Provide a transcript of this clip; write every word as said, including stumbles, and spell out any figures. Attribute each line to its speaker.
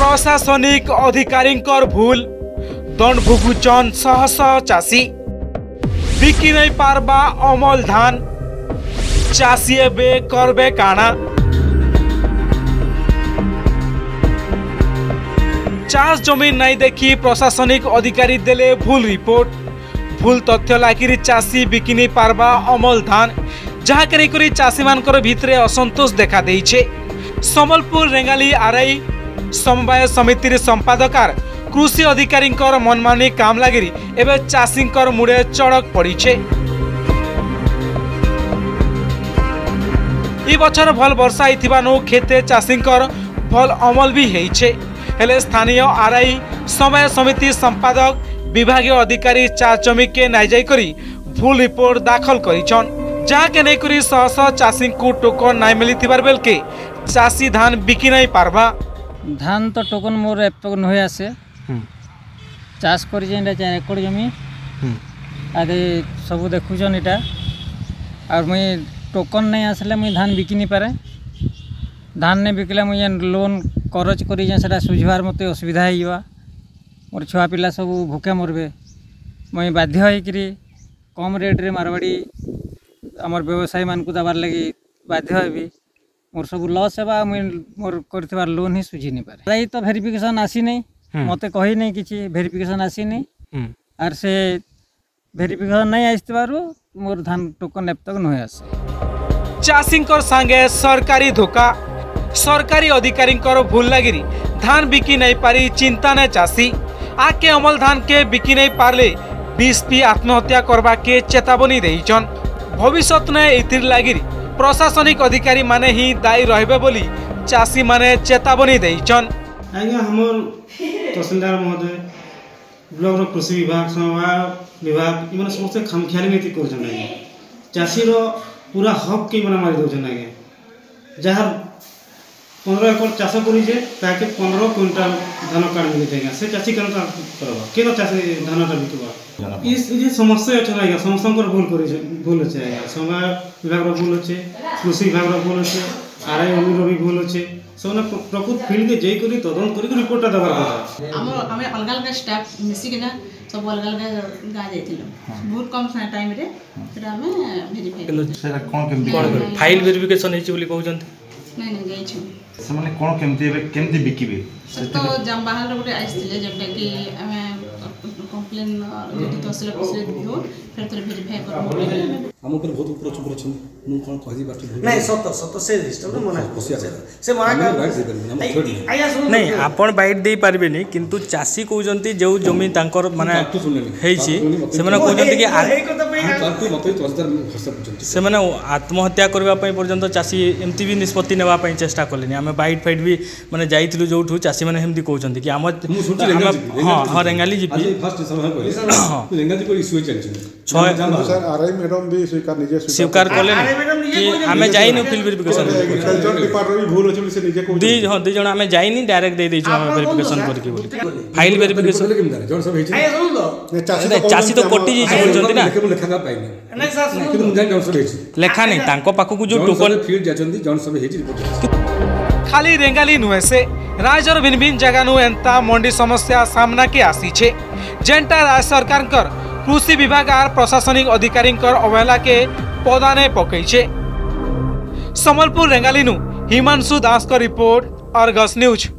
Speaker 1: प्रशासनिक अधिकारी भूल दंड भुगुचन शह शह चाषी बिकी नहीं पारबा अमल धान चाषी एबे करबे काना। चाष जमीन नहीं देखी प्रशासनिक अधिकारी देले भूल रिपोर्ट भूल तथ्य लागिरी चाषी बिकी नहीं पारबा अमल धान जहाँ करी चाषी मानकर भितरे असंतोष देखा देइछे। संबलपुर रेंगाली आरआई समवाय समिति संपादकार कृषि अधिकारी मनमानी काम लगी एवं चाषी मुड़े चढ़क पड़े। ई बछर भल वर्षा होइथिबानु खेते चाषी भल अमल भी होइछे हेले स्थानीय आरआई समवाय समिति संपादक विभागीय अधिकारी चार जमी के नाइजाई करी भूल रिपोर्ट दाखल करिछन जहाँ के नहीं करी शह शह चाषी को टोकन नहीं मिली बेल के चाषी धान बिकी नहीं पारबा।
Speaker 2: धान तो टोकन मोर एतक नहे आसे चाष कर चार एकड़ जमी आदे सब देखुन इटा और मुई टोकन नहीं आसले मुई धान बिकी नहीं पारे धान नहीं बिकले मुझे लोन करज कर सुझार मत असुविधा हो मोर छुआ पिला सब भूखे मरबे मुई बाध्य होकरी कम रेट्रे मारवाड़ी आमर व्यवसायी मान को दबार लगी बाध्य हेबी मोर सब लस है मुई मोर कर लोन ही सुझी नहीं पारे तो वेरिफिकेशन आसी नहीं मत कही नहीं किसी वेरिफिकेशन आसी नहीं आर से वेरिफिकेशन नहीं आसबारू मोर धान टोकन एतक नहे आसे।
Speaker 1: चाषी संगे सरकारी धोखा सरकारी अधिकारी भूल लगी धान बिकी नहीं पारी चिंता ने चाषी आके अमल धान के बिकी नहीं पारले बीस पी आत्महत्या करबा के चेतावनी देइछन। भविष्य ने इतिर लगी प्रशासनिक अधिकारी माने ही दायी रहिबे बोली चाषी माने चेतावनी देइछन।
Speaker 3: आज्ञा हमर तहसीलदार महोदय ब्लॉक कृषि विभाग समवाय विभाग इन समस्त खामखियाली नीति कर चाषी पूरा हक के मारी दौन आज्ञा जहाँ पंद्रह एकड़ चाष कर पंद्रह क्विंटाल धान कार्ड मिले आज्ञा से चाषी केन करवा के चाषी धान बिकवा ये समस्या अच्छा आज्ञा समस्त भूल कर भूल अच्छे आज्ञा समवाय विभाग भूल अच्छे कृषि विभाग भूल अच्छे आरआई अमीर भी भूल अच्छे सब प्रकृत फील्ड के जाकर तदंत कर रिपोर्ट दबार कथा
Speaker 4: हम आम अलग अलग स्टाफ मिसिकिना सब अलग अलग गाँ जाइल बहुत कम टाइम रे सेटा हमें वेरीफाई
Speaker 5: सेटा कोन केमती फाइल वेरिफिकेशन हेछि बोली कहउछन
Speaker 4: नहीं नहीं जाइछु
Speaker 5: से माने कोन केमती केमती बिकिबे
Speaker 4: तो जम बाहर गोटे आइसले जेटा कि हमें कंप्लेन जेटी तहसील ऑफिस रे दियो फिर तोरे वेरीफाई करबो
Speaker 6: हम ऊपर बहुत ऊपर ऊपर छ मु कोन कहि बात
Speaker 7: नहीं सत सत से सिस्टम मना खुशिया से से मना
Speaker 1: नहीं आपण बाइट दे पारबे नहीं किंतु चाषी कहउजंती जो जमी तांकर माने हेछि से माने कहउजंती कि से माने आत्महत्या करबा पई पर्यंत चाषी एमती भी निष्पत्ति नेबा पई चेष्टा करलेनी हमें बाइट फाइट भी माने जाइथिलु जोठु चाषी माने हेमती कहउजंती कि हम हां हां रेंगाली जीपी
Speaker 6: फर्स्ट समय होय हां रेंगाली को इश्यू चलछि
Speaker 8: सर आरआई मैडम भी स्वीकार निजे
Speaker 1: स्वीकार करले कि हमें जाइनु फिल वेरिफिकेशन
Speaker 8: एग्रीकल्चर डिपार्टमेंट भी भूल अछि से निजे को
Speaker 1: दी हां दी जण हमें जाइनी डायरेक्ट दे देछु हमें वेरिफिकेशन करके बोली फाइल वेरिफिकेशन
Speaker 6: जण सब हेछि
Speaker 7: आया सुन लो
Speaker 1: चाषी तो कोटी जी बोलजंती ना
Speaker 6: लेखा ना पाइनी
Speaker 7: नहीं सर सुन
Speaker 6: किंतु मुझे जण सब हेछि
Speaker 1: लेखा नहीं तांको पाखु जो टोकन
Speaker 6: फील्ड जाचंदी जण सब हेछि रिपोर्ट
Speaker 1: खाली रेंगाली नुहे से राज्यर भिन्न भिन्न जगह नु एंता मंडी समस्या सामना के आसी छे जेंटा राज्य सरकार कर कृषि विभाग आर प्रशासनिक अधिकारी अवहेला के पदाने पकई छे। संबलपुर रेंगाली नु हिमांशु दास का रिपोर्ट अर्गस न्यूज।